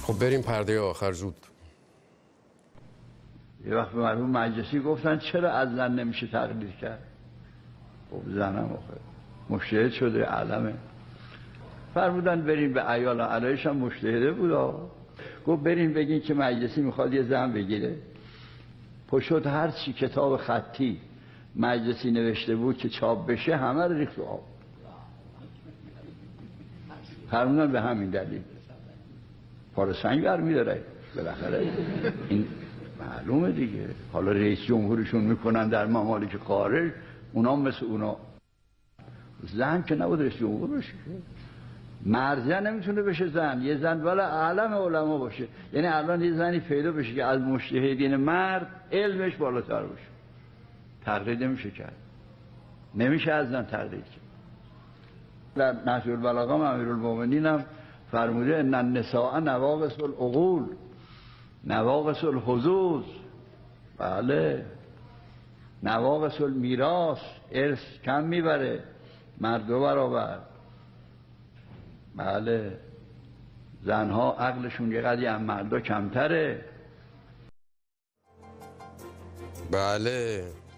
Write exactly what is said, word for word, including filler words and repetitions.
خب بریم پرده آخر زود. یه وقت به مرحوم مجلسی گفتن چرا از زن نمیشه تقلید کرد؟ خب زنم آخه مجتهد شده علمه. فرمودن بریم به عیال علایش هم مجتهده بود. گفت بریم بگین که مجلسی میخواد یه زن بگیره. پشت هر چی کتاب خطی مجلسی نوشته بود که چاپ بشه همه رو ریخت و آب. فرمودن به همین دلیل پار سنگ برمی داره بالاخره. این معلومه دیگه. حالا رئیس جمهورشون میکنن در ممالک خارج، اونا مثل اونا. زن که نبود رئیس جمهور بشه، مرد زن نمیتونه بشه زن. یه زن ولی اعلم علما باشه. یعنی الان یه زنی پیدا بشه که از مجتهدین مرد علمش بالاتر باشه، تقلید نمیشه کرد. نمیشه از زن تقلید کرد. در نهج البلاغه امیرالمومنین هم فرموده ان النساء نواقص العقول نواقص الحظوظ. بله، نواقص المیراث، ارث کم میبره، مرد دو برابر. بله، زنها عقلشون یه قدری از مردا کمتره. بله